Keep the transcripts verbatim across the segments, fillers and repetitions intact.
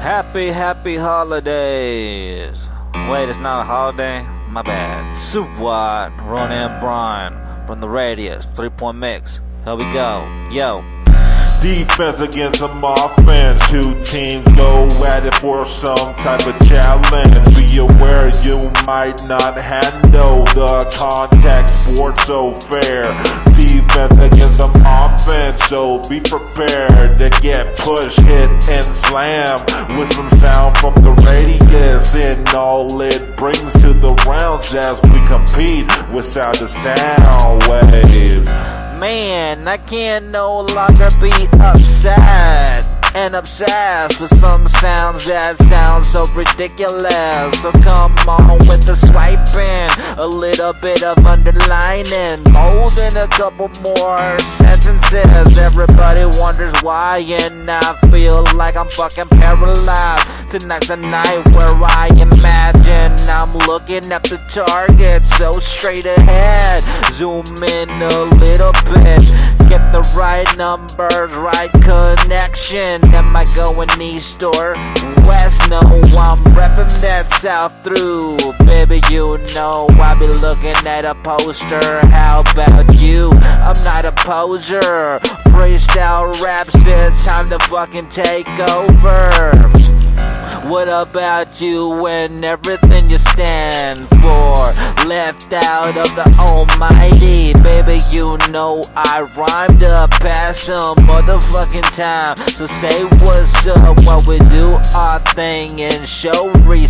Happy, happy holidays. Wait, it's not a holiday? My bad. Swat, Ron and Brian from the Radius, three-point mix. Here we go. Yo. Defense against some offense. Two teams go at it for some type of challenge. Be aware you might not handle the contact sport so fair. Defense against some offense, so be prepared to get pushed, hit, and slam with some sound from the radius and all it brings to the rounds as we compete with sound to sound waves. Man, I can no longer be upset and obsessed with some sounds that sound so ridiculous. So come on with the swiping, a little bit of underlining, molding a couple more sentences. Everybody wonders why, and I feel like I'm fucking paralyzed. Tonight's the night where I imagine I'm looking at the target so straight ahead. Zoom in a little bit, get the right numbers, right connection. Am I going east or west? No, I'm repping that south through. Baby, you know I be looking at a poster. How about you? I'm not a poser. Freestyle raps, it's time to fucking take over. What about you and everything you stand for? Left out of the almighty. Baby, you know I rhymed up past some motherfucking time. So say what's up while we do our thing and show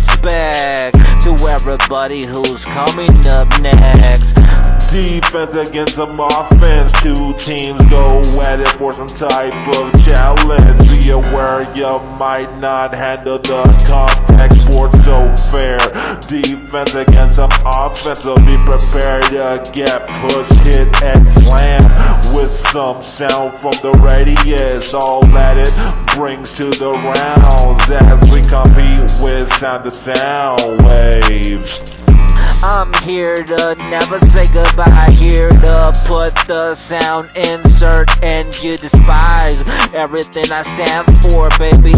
respect to everybody who's coming up next. Defense against some offense. Two teams go at it for some type of challenge. Be aware you might not handle the contact sport so fair. Defense against some offense, so be prepared to get pushed, hit, and slam with some sound from the radius. All that it brings to the rounds as we compete with sound to sound waves. I'm here to never say goodbye, here to put the sound insert and you despise everything I stand for, baby.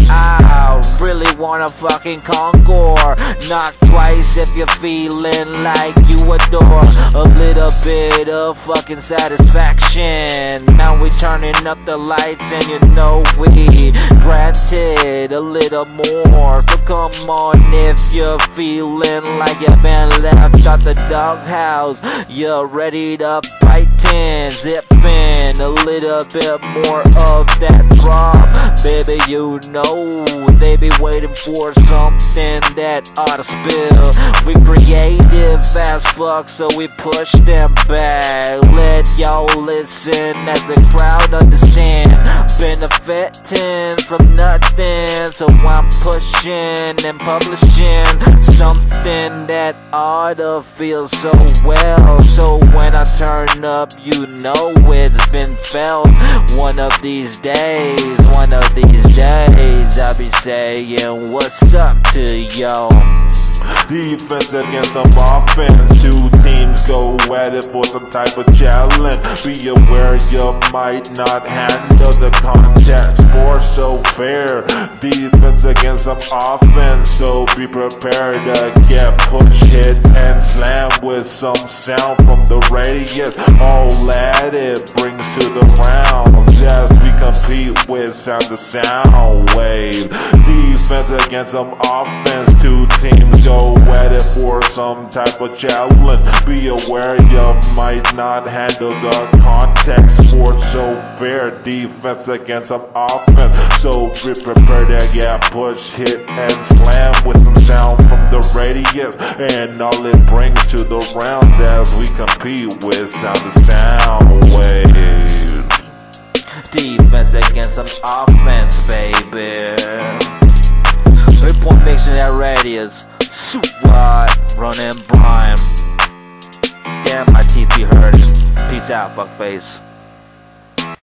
I really wanna fucking conquer. Knock twice if you're feeling like you adore a little bit of fucking satisfaction. Now we turning up the lights and you know we granted a little more. So come on if you're feeling like you've been left out the doghouse, you're ready to bite ten, zipping a little bit more of that drop. Baby, you know they be waiting for something that ought to spill. We creative as fuck, so we push them back. Let y'all listen as the crowd understand. Benefiting from nothing, so I'm pushing and publishing something that ought to feel so well. So when I turn up, you know it's been felt. One of these days, one of these days, I'll be saying what's up to y'all. Defense against some offense. Two teams go at it for some type of challenge. Be aware you might not handle the contact sport so fair. Defense against some offense, so be prepared to get pushed, hit, and slam with some sound from the radius. All that it brings to the rounds as we compete with sound to sound wave. Defense against some offense. Two teams go at it for some type of challenge. Be aware you might not handle the contact sport so fair. Defense against some offense, so be prepared to get pushed, hit, and slam with some sound from the radius and all it brings to the rounds as we compete with sound to sound waves. Defense against some offense, baby. Three-point mix in that radius. Swat, Ron and Brian. Damn, my teeth be hurting. Peace out, fuckface.